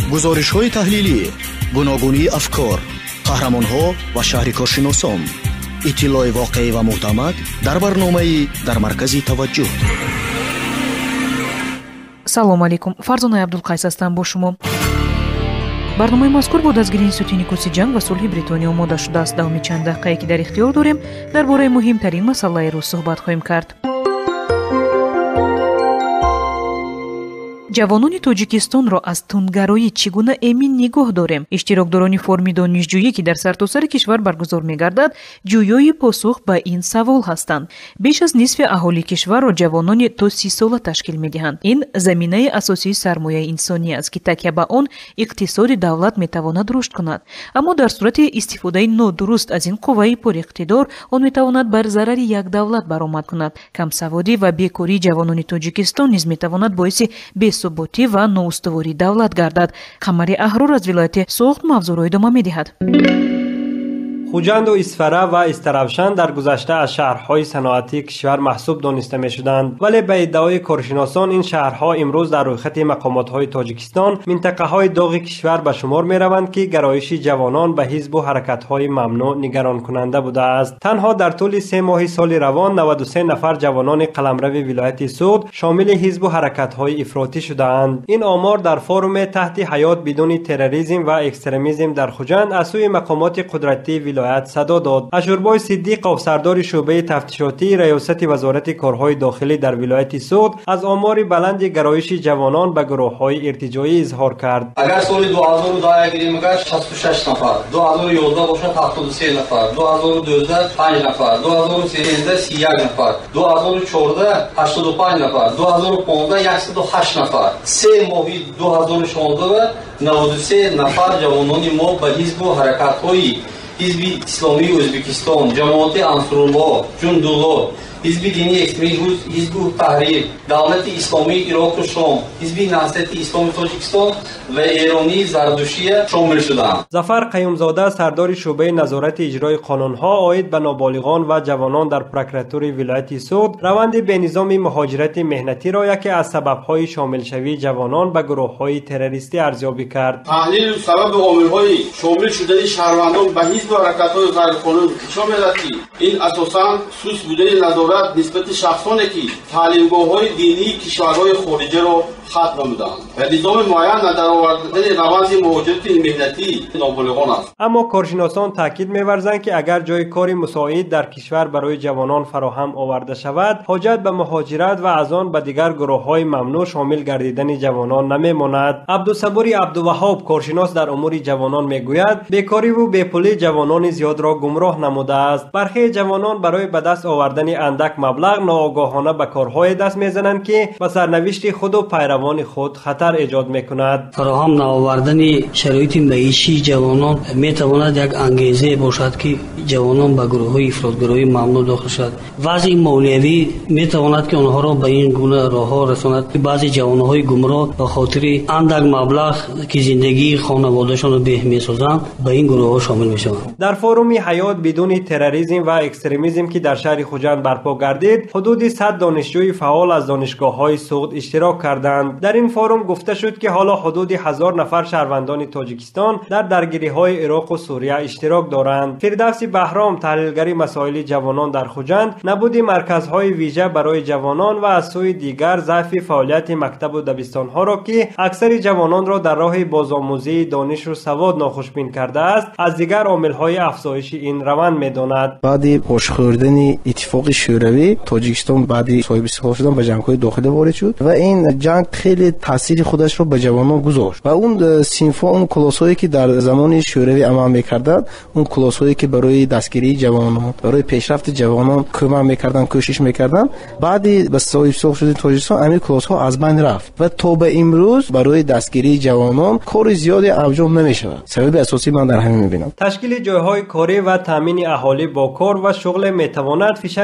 гузоришҳои таҳлилӣ, гуногунии афкор, қаҳрамонҳо ва шаҳрикоршиносон. иттилои воқеӣ ва мӯътамад дар барномаи дар маркази таваҷҷӯҳ. салому алейкум. фарзонаи абдулқайс ҳастам бо шумо. барномаи мазкур бо дастгирии Сутини курси ҷанг ва сулҳи Бритониё омода шудааст. давоми чанд дақиқае ки дар ихтиёр дорем, дар бораи муҳимтарин масъалаи рӯз суҳбат хоҳем кард. ҷавонони тоҷикистонро аз тунгароӣ чӣ гуна эмин нигоҳ дорем? иштирокдорони форуми донишҷӯӣ ки дар сартосари кишвар баргузор мегардад, ҷӯёи посух ба ин савол ҳастанд. беш аз нисфи аҳолии кишварро ҷавонони то 30 сола ташкил медиҳанд. ин заминаи асосии сармояи инсонӣ аст ки такя ба он иқтисоди давлат метавонад рушд кунад. аммо дар сурати истифодаи нодуруст аз ин қувваи пуриқтидор, он метавонад бар зарари як давлат баромад кунад. камсаводӣ ва бекории ҷавонони тоҷикистон низ метавонад боиси бесуботӣ ва ноустувории давлат гардад. қамари аҳрор аз вилояти Соғд мавзӯъро идома медиҳад. хуҷанду Исфара ва Истаравшан дар гузашта аз шаҳрҳои саноатии кишвар маҳсуб дониста мешуданд, вале ба иддаои коршиносон ин шаҳрҳо имрӯз дар рӯйхати мақомотҳои Тоҷикистон минтақаҳои доғи кишвар ба шумор мераванд ки гароиши ҷавонон ба ҳизбу ҳаракатҳои мамнӯъ нигаронкунанда будааст. танҳо дар тӯли 3 моҳи соли равон 93 нафар ҷавонони қаламрави вилояти Суд шомили ҳизбу ҳаракатҳои ифротӣ шудаанд. ин омор дар форуме таҳти ҳаёт бидуни терроризм ва экстремизм дар Хуҷанд аз сӯи мақомоти қудратии вилоят садо дод. Ашурбой Сиддиқов, сардори шӯъбаи тафтишотии раёсати вазорати корҳои дохилӣ дар вилояти Суд, аз омори баланди гароиши ҷавонон ба гурӯҳҳои иртиҷоӣ изҳор кард. агар соли 2002 гирим кард 66 нафар, 2011 бошад 73 нафар, 2012 5 нафар, 2013 31 нафар, 2014 85 нафар, 2015 108 нафар. 3 моҳи 2016 93 нафар ҷавонони мо ба ҳизбу ҳаракатҳои ҳизби исломии Ӯзбекистон, ҷамоати Ансуруллоҳ, Ҷундуллоҳ, ҳизби динии экстремизм, ҳизби таҳрир, давлати исломии Ироқу Шом, ҳизби насрати исломи Тоҷикистон ва эронии Зардушия шомил шуданд. зафар қаюмзода, сардори шӯъбаи назорати иҷрои қонунҳо оид ба ноболиғон ва ҷавонон дар прокуратураи вилояти Суд, раванди бенизоми муҳоҷирати меҳнатиро яке аз сабабҳои шомилшавии ҷавонон ба гурӯҳҳои террористӣ арзёбӣ кард. таҳлил сабаби омилҳои шомил шудани шаҳрвандон ба ҳизбу ҳаракатҳои ғайриқонунӣ нишон медиҳад ки ин асосан суст будани назорат нисбати шахсоне ки таълимгоҳҳои динии кишварҳои хориҷаро хат намуданд ва низоми муайян дар овардани раванди муҳоҷирати меҳнатӣ ноболиғон аст. аммо коршиносон таъкид меварзанд ки агар ҷои кори мусоид дар кишвар барои ҷавонон фароҳам оварда шавад, ҳоҷат ба муҳоҷират ва аз он ба дигар гурӯҳҳои мамнӯъ шомил гардидани ҷавонон намемонад. абдусабури абдуваҳоб, коршинос дар умури ҷавонон, мегӯяд бекориву бепулӣ ҷавонони зиёдро гумроҳ намудааст. бархе ҷавонон барои ба даст овардани андак маблағ ноогоҳона ба корҳое даст мезананд ки ба сарнавишти худу пайравони худ хатар эҷод мекунад. фароҳам навовардани шароити маишии ҷавонон метавонад як ангезе бошад ки ҷавонон ба гурӯҳҳои ифротгароӣ мамнӯъ дохил шавад. вазъи молиявӣ метавонад ки онҳоро ба ин гуна роҳҳо расонад ки баъзе ҷавонҳои гумроҳ ба хотири андак маблағ ки зиндагии хонаводашонро беҳ месозанд ба ин гурӯҳҳо шомил мешаванд. дар форуми ҳаёт бидуни терроризм ва экстремизм ки дар шаҳри Хуҷанд барпо гардид, ҳудуди 100 донишҷӯи фаъол аз донишгоҳҳои Суғд иштирок карданд. дар ин форум гуфта шуд ки ҳоло ҳудуди 1000 нафар шаҳрвандони Тоҷикистон дар даргириҳои Ироқу Сурия иштирок доранд. Фирдавси Баҳром, таҳлилгари масоили ҷавонон дар Хуҷанд, набуди марказҳои вижа барои ҷавонон ва аз сӯи дигар заъфи фаъолияти мактабу дабистонҳоро ки аксари ҷавононро дар роҳи бозомӯзии донишу савод нохушбин кардааст, аз дигар омилҳои афзоиши ин раванд медонад. баъди бошхӯрдани иттифоқи шӯравӣ, Тоҷикистон баъди соҳиби истиқлол шудан ба ҷангҳои дохилӣ ворид шуд ва ин ҷанг хеле таъсири худашро ба ҷавонон гузошт ва он синфҳо, он клоссҳое ки дар замони шӯравӣ амал мекарданд, он клоссҳое ки барои дастгирии ҷавонон, барои пешрафти ҷавонон кӯмак мекарданд, кӯшиш мекарданд, баъди ба соҳиби истиқлол шудани Тоҷикистон амин клоссҳо аз байн рафт ва то ба имрӯз барои дастгирии ҷавонон кори зиёде анҷом намешавад. сабаби асосӣ ман дар ҳамин мебинам. ташкили ҷойҳои корӣ ва таъмини аҳолӣ бо кор ва шуғле метавонад фишанги асосӣ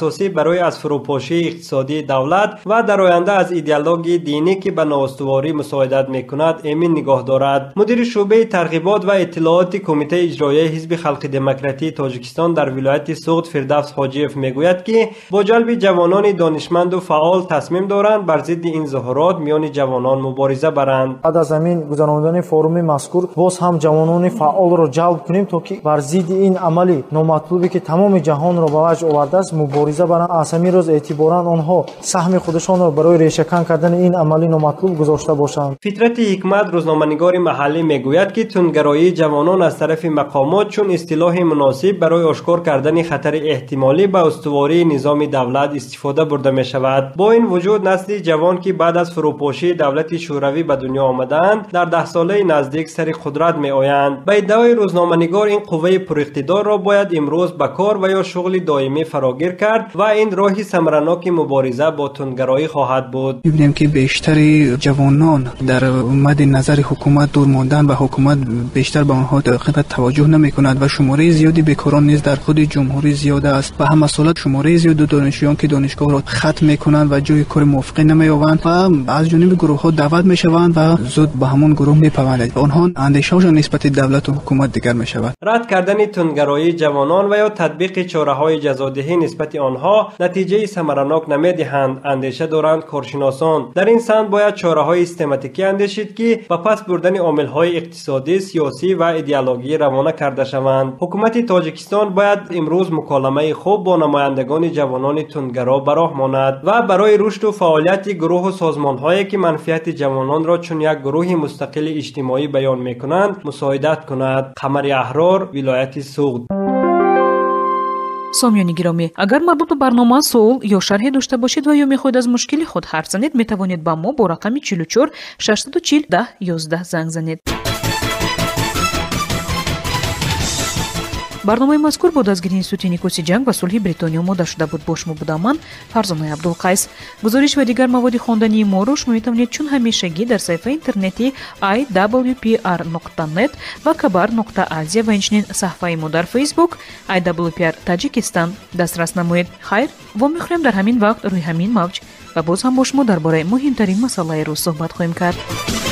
اساسی برای از فروپاشی اقتصادی دولت و در آینده از ایدئولوژی دینی که به نااستواری مساعدت میکند امین نگاه دارد. مدیر شعبه ترغیبات و اطلاعات کمیته اجرایی حزب خلق دموکراتی تاجیکستان در ولایت سوغد فردوس حاجیف میگوید که با جلب جوانان دانشمند و فعال تصمیم دارند بر ضد این ظاهرات میان جوانان مبارزه برند. بعد از همین گذراندن فوروم مذکور باز هم جوانان فعال را جلب کنیم تا که بر ضد این عملی نامطلوبی که تمام جهان را به وجه آورده است مبارزه برند. از همین روز اعتباراً آنها سهم خودشان را برای ریشه‌کن کردن این عملی نامطلوب گذاشته باشند. فطرت حکمت روزنامه‌نگار محلی میگوید که تندگرایی جوانان از طرف مقامات چون اصطلاح مناسب برای آشکار کردن خطر احتمالی به استواری نظام دولت استفاده برده می شود. با این وجود نسل جوان که بعد از فروپاشی دولت شوروی به دنیا آمدند در 10 ساله نزدیک سر قدرت می آیند. به ادعای روزنامه‌نگار این قوه پراقتدار را باید امروز به کار و یا شغل دائمی فراگیر کرد و این راهی ثمرناک مبارزه با تندگرایی خواهد بود. می‌بینیم که بیشتر جوانان در مد نظر حکومت دور ماندن و حکومت بیشتر به آنها دقیق توجه نمی‌کند و شماره زیادی بیکاران نیز در خود جمهوری زیاد است و هم مسئولات شماره زیاد دانشجویان که دانشگاه را ختم می‌کنند و جای کار موافقی نمی‌یابند و از جانب گروه‌ها دعوت می‌شوند و زود به همون گروه می‌پیوندند. آنها اندیشه‌شان نسبت دولت و حکومت دیگر می‌شود. رد کردن تندگرایی جوانان و یا تطبیق چاره‌های جزادهی نسبت آنها نتیجه ثمرناک نمی‌دهند. اندیشه دارند کارشناسان. در این سمت باید چاره‌های سیستماتیکی اندیشید که به پس بردن عامل‌های اقتصادی، سیاسی و ایدئولوژی روانه کرده شوند. حکومت تاجیکستان باید امروز مکالمه خوب با نمایندگان جوانان تندگرا به راه ماند و برای رشد و فعالیت گروه و سازمان‌هایی که منفعت جوانان را چون یک گروه مستقل اجتماعی بیان می‌کنند مساعدت کند. قمر احرار، ولایت سوغد. سامیانی گرامی، اگر مربوط به برنامه سوال یا شرح داشته باشید و یا میخواهید از مشکل خود حرف زنید میتوانید به ما با رقم 44 640 10 11 زنگ زنید. برنامه مذکور با دستگیری انستیتوت نیکوسی جنگ و صلح بریتانیا آماده شده بود. با شما بودم من فرزانه عبدالقیس. گزارش و دیگر مواد خواندنی ما رو شما میتوانید چون همیشگی در صفحه اینترنتی iwpr.net و kabar.asia و همچنین صفحه ما در فیسبوک iwpr تاجیکستان دسترس نمایید. خیر و میخوایم در همین وقت روی همین موج و باز هم با شما درباره مهمترین مسائل روز صحبت خواهیم کرد.